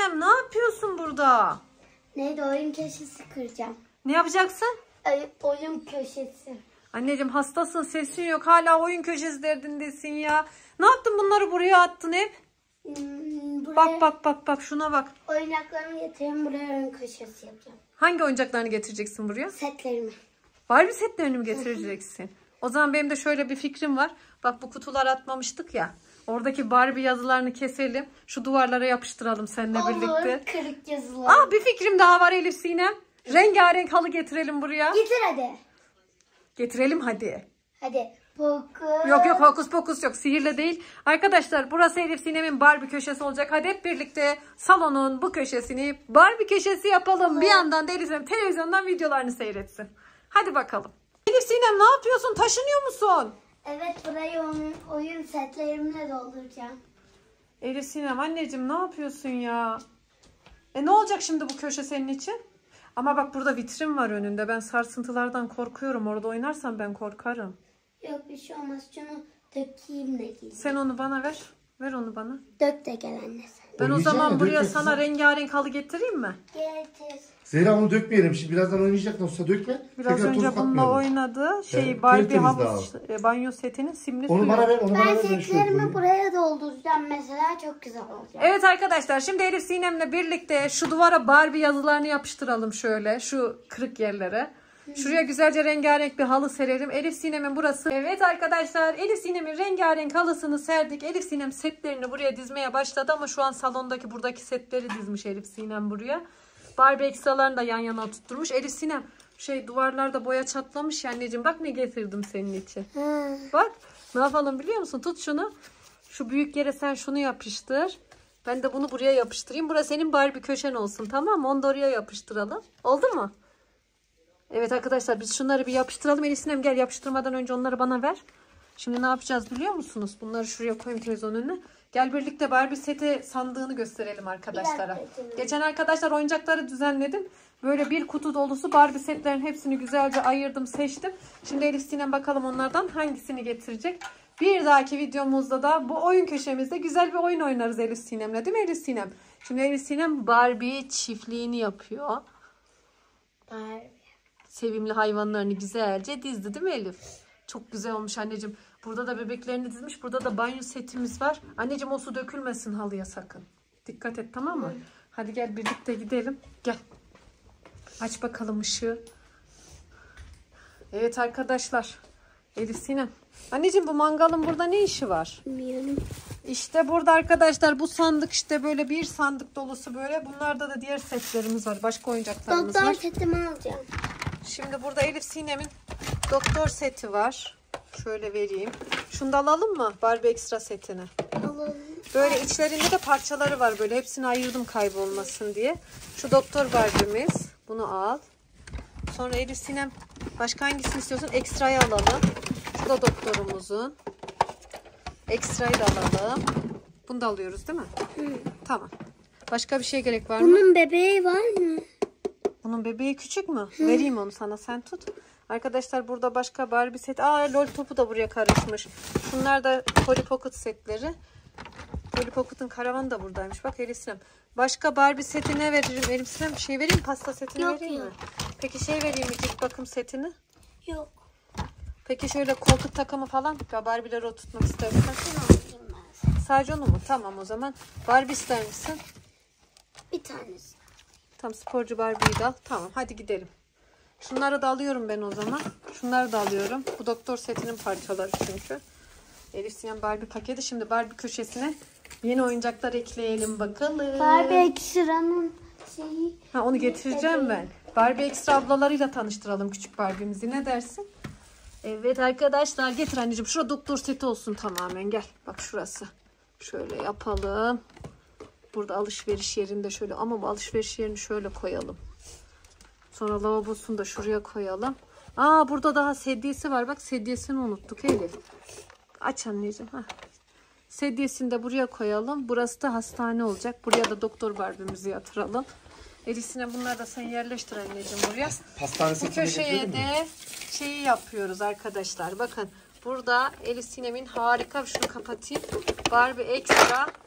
Sinem ne yapıyorsun burada? Neydi, oyun köşesi kıracağım. Ne yapacaksın? Oyun köşesi. Anneciğim hastasın, sesin yok. Hala oyun köşesi derdindesin ya. Ne yaptın, bunları buraya attın hep? Buraya Bak şuna bak. oyuncaklarımı getireyim, buraya oyun köşesi yapacağım. Hangi oyuncaklarını getireceksin buraya? Setlerimi. Barbie setlerini mi getireceksin? O zaman benim de şöyle bir fikrim var. Bak bu kutular atmamıştık ya. Oradaki Barbie yazılarını keselim. Şu duvarlara yapıştıralım seninle birlikte. Olur, kırık yazılar. Bir fikrim daha var Elif Sinem. Rengarenk halı getirelim buraya. Getir hadi. Getirelim hadi. Hadi. Fokus. Yok hokus pokus yok, sihirle değil. Arkadaşlar burası Elif Sinem'in Barbie köşesi olacak. Hadi hep birlikte salonun bu köşesini Barbie köşesi yapalım. Bir yandan da Elif Sinem televizyondan videolarını seyretsin. Hadi bakalım. Elif Sinem ne yapıyorsun? Taşınıyor musun? Evet, burayı oyun setlerimle dolduracağım. Elif Sinem anneciğim ne yapıyorsun ya? Ne olacak şimdi bu köşe senin için? Ama bak burada vitrin var önünde. Ben sarsıntılardan korkuyorum. Orada oynarsam ben korkarım. Yok, bir şey olmaz. Şunu dökeyim de geleyim. Sen onu bana ver. Ver onu bana. Dök de gel anne sen. Ben o zaman buraya sana rengarenk halı getireyim mi? Getir. Zehra onu dökmeyelim. Şimdi birazdan oynayacak da olsa dökme. Biraz Tekrar önce toz bununla katmayalım. oynadı. Evet, Barbie tertemiz havuz banyo setinin simli Onu suyu. bana ver. Onu bana Ben ver. şöyle setlerimi koyayım. buraya dolduracağım mesela. Çok güzel olacak. Evet arkadaşlar, şimdi Elif Sinem'le birlikte şu duvara Barbie yazılarını yapıştıralım şöyle. Şu kırık yerlere. Şuraya güzelce rengarenk bir halı serelim. Elif Sinem'in burası. Evet arkadaşlar, Elif Sinem'in rengarenk halısını serdik. Elif Sinem setlerini buraya dizmeye başladı ama şu an salondaki buradaki setleri dizmiş Elif Sinem buraya. Barbie ekstralarını da yan yana tutturmuş. Elif Sinem duvarlarda boya çatlamış ya anneciğim. Bak ne getirdim senin için. Bak ne yapalım biliyor musun? Tut şunu. Şu büyük yere sen şunu yapıştır. Ben de bunu buraya yapıştırayım. Burası senin Barbie köşen olsun, tamam mı? Onu da oraya yapıştıralım. Oldu mu? Evet arkadaşlar, biz şunları bir yapıştıralım. Elif Sinem gel, yapıştırmadan önce onları bana ver. Şimdi ne yapacağız biliyor musunuz? Bunları şuraya koyayım televizyonun önüne. Gel birlikte Barbie seti sandığını gösterelim arkadaşlara. Geçen arkadaşlar oyuncakları düzenledim. Böyle bir kutu dolusu Barbie setlerin hepsini güzelce ayırdım, seçtim. Şimdi Elif Sinem bakalım onlardan hangisini getirecek. Bir dahaki videomuzda da bu oyun köşemizde güzel bir oyun oynarız Elif Sinem'le, değil mi Elif Sinem? Şimdi Elif Sinem Barbie çiftliğini yapıyor. Barbie. Sevimli hayvanlarını güzelce dizdi, değil mi Elif? Çok güzel olmuş anneciğim. Burada da bebeklerini dizmiş. Burada da banyo setimiz var. Anneciğim o su dökülmesin halıya sakın. Dikkat et, tamam mı? Hadi gel birlikte gidelim. Gel. Aç bakalım ışığı. Evet arkadaşlar. Elif Sinem. Anneciğim bu mangalın burada ne işi var? Bilmiyorum. İşte burada arkadaşlar bu sandık, işte böyle bir sandık dolusu böyle. Bunlarda da diğer setlerimiz var. Başka oyuncaklarımız Doktor var. setimi alacağım. Şimdi burada Elif Sinem'in doktor seti var. Şöyle vereyim. Şunu da alalım mı? Barbie ekstra setini. Alalım. Böyle içlerinde de parçaları var böyle. Hepsini ayırdım kaybolmasın diye. Şu doktor Barbie'miz. Bunu al. Sonra Elif Sinem başka hangisini istiyorsun? Ekstrayı alalım. Şu da doktorumuzun. Ekstrayı da alalım. Bunu da alıyoruz değil mi? Tamam. Başka bir şey gerek var mı? Bunun bebeği var mı? Bunun bebeği küçük mü? Vereyim onu sana, sen tut. Arkadaşlar burada başka Barbie set. Lol topu da buraya karışmış. Bunlar da Polly Pocket setleri. Polly Pocket'ın karavanı da buradaymış. Bak Elif Sinem. Başka Barbie seti ne veririm? Elif Sinem bir şey vereyim mi? Pasta setini Yok, vereyim mi? yok. Peki vereyim mi? Cilt bakım setini. Yok. Peki şöyle koltuk takımı falan. Barbie'leri oturtmak istersen. Sadece onu mu? Tamam o zaman. Barbie ister misin? Bir tanesi. Tam sporcu Barbie'yi de al. Tamam hadi gidelim. Şunları da alıyorum ben o zaman. Şunları da alıyorum. Bu doktor setinin parçaları çünkü. Elif Sinem Barbie paketi. Şimdi Barbie köşesine yeni oyuncaklar ekleyelim bakalım. Barbie ekstranın şeyi. Onu getireceğim ben. Barbie ekstra ablalarıyla tanıştıralım küçük Barbie'mizi. Ne dersin? Evet arkadaşlar, getir anneciğim. Şurada doktor seti olsun tamamen. Gel. Bak şurası. Şöyle yapalım. Burada alışveriş yerinde şöyle, ama bu alışveriş yerini şöyle koyalım. Sonra lavabosunu da şuraya koyalım. Burada daha sedyesi var. Bak sedyesini unuttuk Elif. Aç anneciğim. Sedyesini de buraya koyalım. Burası da hastane olacak. Buraya da doktor Barbie'mizi yatıralım. Elisine bunları da sen yerleştir anneciğim buraya. Bu köşeye de şeyi yapıyoruz arkadaşlar. Bakın burada Elif Sinem'in harika, şunu kapatayım. Barbie ekstra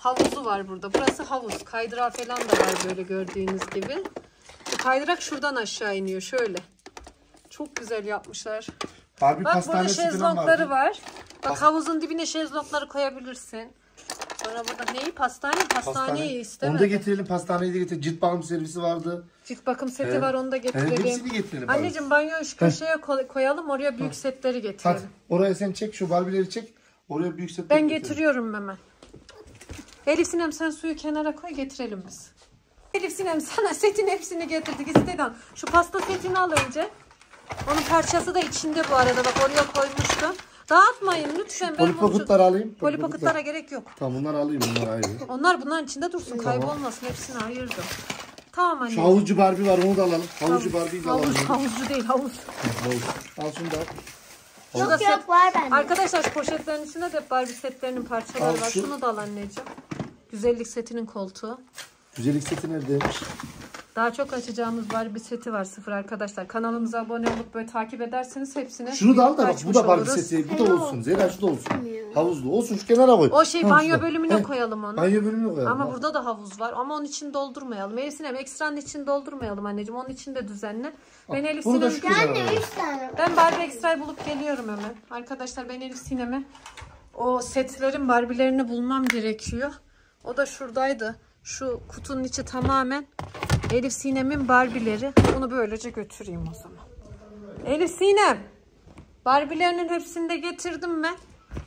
havuzu var burada. Burası havuz. Kaydırağı falan da var böyle gördüğünüz gibi. Bu kaydırak şuradan aşağı iniyor şöyle. Çok güzel yapmışlar. Barbie Bak burada pastanesi falan şezlongları vardı. var. Bak havuzun dibine şezlongları koyabilirsin. Sonra burada neyi? Pastaneyi Onu istemedim. da getirelim. Pastaneyi de getirelim. Cilt bakım servisi vardı. Cilt bakım seti Evet. var, onu da getirelim. Evet, hepsini getirelim. Anneciğim banyoyu şu köşeye koyalım, oraya büyük setleri Hadi getirelim. oraya sen çek. Şu Barbie'leri çek. Oraya büyük set. Ben getiriyorum hemen. Elif Sinem sen suyu kenara koy, getirelim biz. Elif Sinem sana setin hepsini getirdik. İstedin. Şu pasta setini al önce. Onun parçası da içinde bu arada. Bak oraya koymuştum. Dağıtmayın lütfen. Polipokutları alayım. Polipokutlara gerek yok. Tamam bunları alayım. Bunlar ayrı. Onlar bunların içinde dursun. Kaybolmasın. Hepsini ayırdım. Tamam anne. Şu havuzcu Barbie var, onu da alalım. Havuzcu Barbie'yi de alalım. Havuzcu değil, havuz. Havuz. Al şunu da al. Şurada Yok yok var bende. Arkadaşlar şu poşetlerin içinde de Barbie setlerinin parçaları Al var. şu. Şunu da al anneciğim. Güzellik setinin koltuğu. Güzellik seti neredeymiş? Daha çok açacağımız Barbie seti var, sıfır arkadaşlar. Kanalımıza abone olup böyle takip ederseniz hepsine Şunu da al da bak, bu açmış da Barbie oluruz. seti. Bu da olsun. Zera şu da olsun. Havuzlu olsun, şu kenara koy. O şey Tamam, banyo şurada. bölümüne Heh, koyalım onu. Banyo bölümüne koyalım. Ama bak. burada da havuz var. Ama onun için doldurmayalım. Elif Sinem ekstranın için doldurmayalım anneciğim. Onun için de düzenle. Ben Elif Bunu da Sinem... şu kenara Anne koy. 3 tane. Ben Barbie Extra'yı bulup geliyorum hemen. Arkadaşlar ben Elif Sinem'e o setlerin Barbie'lerini bulmam gerekiyor. O da şuradaydı. Şu kutunun içi tamamen Elif Sinem'in Barbie'leri. Bunu böylece götüreyim o zaman. Elif Sinem, Barbie'lerinin hepsini de getirdim ben.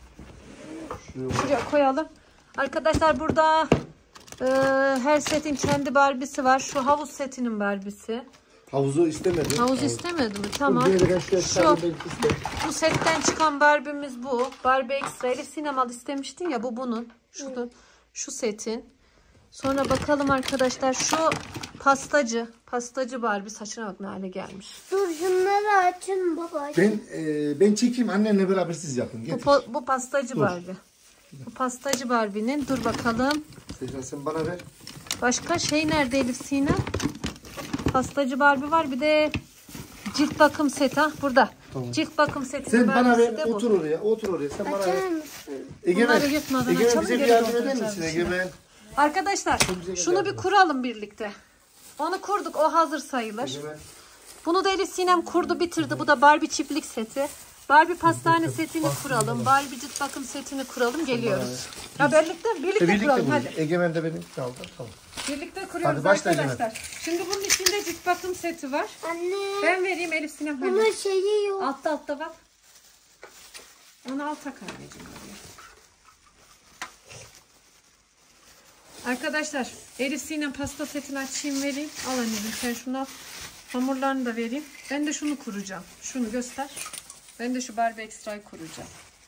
Şuraya koyalım. Arkadaşlar burada her setin kendi Barbie'si var. Şu havuz setinin Barbie'si. Havuzu istemedi. Havuz istemedi mi? Tamam. Şu. Bu setten çıkan Barbie'miz bu. Barbie Extra. Elif sinemalı istemiştin ya, bu bunun. Şu setin. Sonra bakalım arkadaşlar şu pastacı. Pastacı Barbie, saçına bak ne hale gelmiş. Dur şunları açın baba. Ben çekeyim, annenle beraber siz yapın. Getir. Bu pastacı Barbie. Bu pastacı Barbie'nin. Dur bakalım. Zehra sen bana ver. Başka şey nerede Elif Sinem? Pastacı Barbie var. Bir de cilt bakım seti. Ha burada. Tamam. Cilt bakım seti. Sen bana ver, otur oraya, otur oraya. Sen bana ver. Açar mısın? Egemen, Bunları yırtmadan Egemen açalım, bize bir geri yardım eder dolduracağız misin şimdi. Egemen? Arkadaşlar güzel şunu geldi. bir kuralım birlikte. Onu kurduk. O hazır sayılır. Egemen. Bunu da Elif Sinem kurdu bitirdi. Bu da Barbie çiftlik seti. Barbie pastane setini kuralım. Barbie cilt bakım setini kuralım. Geliyoruz. Ya birlikte kuralım hadi. Egemen de beni aldı. Tamam. Birlikte kuruyoruz Hadi başla arkadaşlar. Şimdi bunun içinde cilt bakım seti var. Anne. Ben vereyim Elif Sinem. hadi. Bunun şeyi yok. Altta bak. Onu al tak anneciğim oraya. Arkadaşlar Elif Sinem pasta setini açayım vereyim. Al anneciğim sen şunu al. Hamurlarını da vereyim. Ben de şunu kuracağım. Şunu göster. Ben de şu Barbie Extra'yı kuracağım.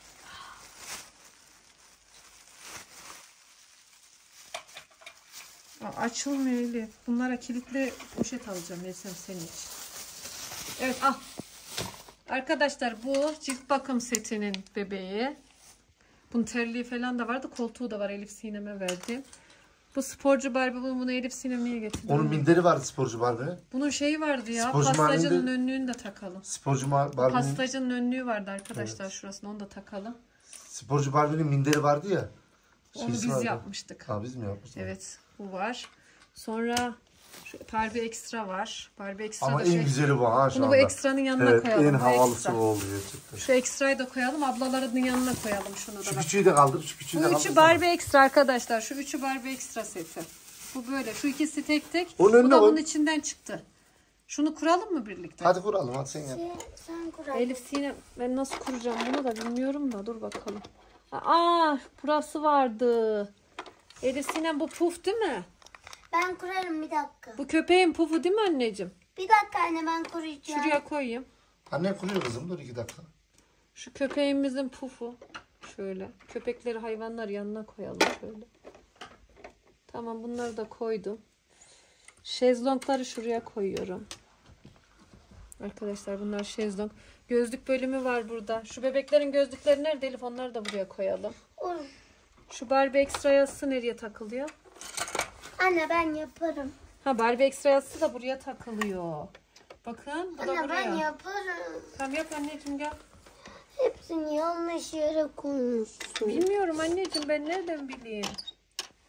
Açılmıyor Elif. Bunlara kilitli poşet alacağım Elsem senin için. Evet al. Arkadaşlar bu cilt bakım setinin bebeği. Bunun terliği falan da vardı. Koltuğu da var, Elif Sinem'e verdim. Bu sporcu Barbie, bunu Elif Sinem niye getirdi? Onun minderi vardı sporcu Barbie'nin. Bunun şeyi vardı ya. Sporcu Pastacının Barbie'nin önlüğünü de takalım. Sporcu Barbie'nin Pastacının önlüğü vardı arkadaşlar, şurasına onu da takalım. sporcu Barbie'nin minderi vardı ya. Onu Şeysi biz vardı. yapmıştık. Ha biz mi yapmıştık? Evet, bu var. Sonra şu Barbie Extra var. Barbie Extra Ama da en güzeli bu ha şu Bunu anda. bu ekstranın yanına Evet, koyalım. en Bu havalısı ekstra. o oluyor. Çıktı. Şu ekstrayı da koyalım. Ablalarının yanına koyalım şunu da. Şu Bak. küçüğü de kaldır. Şu küçüğü de Bu kaldır. üçü Barbie Extra arkadaşlar. Şu üçü Barbie Extra seti. Bu böyle. Şu ikisi tek tek. Onun Bu önüne da koy. bunun içinden çıktı. Şunu kuralım mı birlikte? Hadi kuralım, hadi sen yap. Sen kur. Elif Sinem, ben nasıl kuracağım bunu da bilmiyorum da dur bakalım. Aa, burası vardı. Elif Sinem, bu puf değil mi? Ben kurarım bir dakika. Bu köpeğin pufu değil mi anneciğim? Bir dakika anne ben kuracağım. Şuraya koyayım. Annen kuruyor kızım, dur 2 dakika. Şu köpeğimizin pufu. Şöyle. Köpekleri, hayvanlar yanına koyalım şöyle. Tamam, bunları da koydum. Şezlongları şuraya koyuyorum. Arkadaşlar bunlar şezlong. Gözlük bölümü var burada. Şu bebeklerin gözlükleri nerede Elif? Onları da buraya koyalım. Olur. Şu Barbie Extra yazısı nereye takılıyor? Anne ben yaparım. Ha, Barbie Extra yazısı da buraya takılıyor. Bakın bu da Anne buraya. ben yaparım. Tamam yap anneciğim, gel. Hepsini yanlış yere koymuşsun. Bilmiyorum anneciğim, ben nereden bileyim?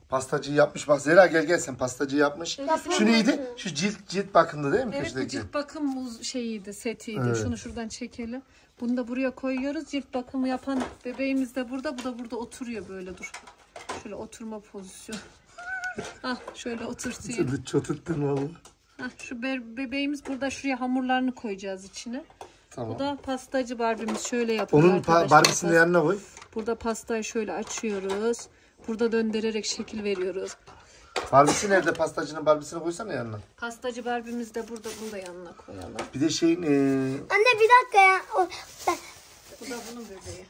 Pastacıyı yapmış. Bak Zehra gel sen pastacıyı yapmış. Şu neydi? Şu cilt bakımdı değil mi? Evet, bu Köşedeki? cilt bakım şeyiydi, setiydi. Şunu şuradan çekelim. Bunu da buraya koyuyoruz. Cilt bakımı yapan bebeğimiz de burada. Bu da burada oturuyor böyle, dur. Şöyle oturma pozisyonu. Ah, şöyle oturtayım. Sen de çatırttın valla. Ah, şu bebeğimiz burada, şuraya hamurlarını koyacağız içine. Tamam. Bu da pastacı Barbie'miz, şöyle yapıyor Onun arkadaşlar. Barbie'sini de yanına koy. Burada pastayı şöyle açıyoruz. Burada döndürerek şekil veriyoruz. Barbie'si nerede? Pastacının Barbie'sini koysana yanına. Pastacı Barbie'miz de burada. Bunu da yanına koyalım. Bir de şeyin Anne bir dakika ya. Bu da bunun bebeği.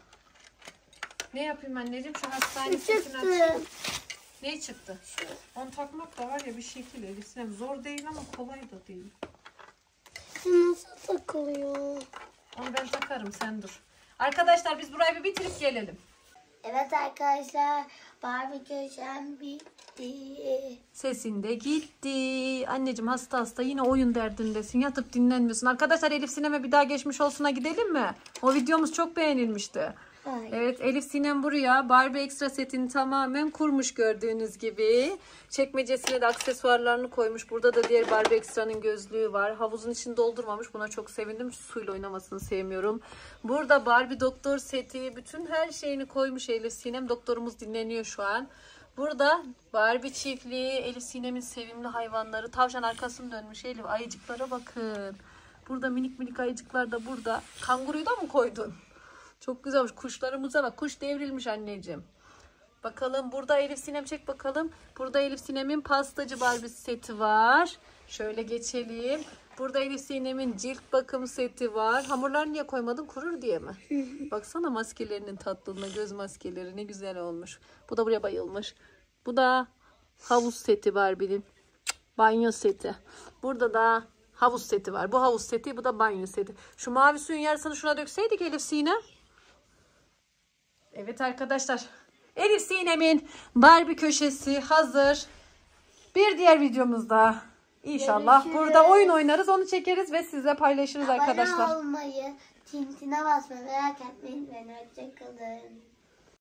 Ne yapayım anneciğim? Şu hastane Çıktı. setini açayım. Ne çıktı? Onu takmak da var ya bir şekil Elif Sinem. Zor değil ama kolay da değil. Nasıl takılıyor? Onu ben takarım, sen dur. Arkadaşlar biz burayı bir bitirip gelelim. Evet arkadaşlar. Barbie köşem bitti. Sesin de gitti. Anneciğim hasta yine oyun derdindesin. Yatıp dinlenmiyorsun. Arkadaşlar Elif Sinem'e bir daha geçmiş olsuna gidelim mi? O videomuz çok beğenilmişti. Hayır. Evet, Elif Sinem buraya Barbie ekstra setini tamamen kurmuş gördüğünüz gibi. Çekmecesine de aksesuarlarını koymuş. Burada da diğer Barbie ekstranın gözlüğü var. Havuzun içini doldurmamış. Buna çok sevindim. Suyla oynamasını sevmiyorum. Burada Barbie doktor seti, bütün her şeyini koymuş Elif Sinem. Doktorumuz dinleniyor şu an. Burada Barbie çiftliği, Elif Sinem'in sevimli hayvanları. Tavşan arkasını dönmüş Elif. Ayıcıklara bakın. Burada minik minik ayıcıklar da burada. Kanguruyu da mı koydun? Çok güzelmiş. Kuşlarımıza bak. Kuş devrilmiş anneciğim. Bakalım burada Elif Sinem, çek bakalım. Burada Elif Sinem'in pastacı Barbie seti var. Şöyle geçelim. Burada Elif Sinem'in cilt bakım seti var. Hamurlar niye koymadın? Kurur diye mi? Baksana maskelerinin tatlılığına. Göz maskeleri ne güzel olmuş. Bu da buraya bayılmış. Bu da havuz seti Barbie'nin. Banyo seti. Burada da havuz seti var. Bu havuz seti, bu da banyo seti. Şu mavi suyun yarısını şuna dökseydik Elif Sinem. Evet arkadaşlar. Elif Sinem'in Barbie köşesi hazır. Bir diğer videomuzda İnşallah Görüşürüz. burada oyun oynarız, onu çekeriz ve sizle paylaşırız arkadaşlar. Abone olmayı, tintine basmayı merak etmeyin. Hoşçakalın.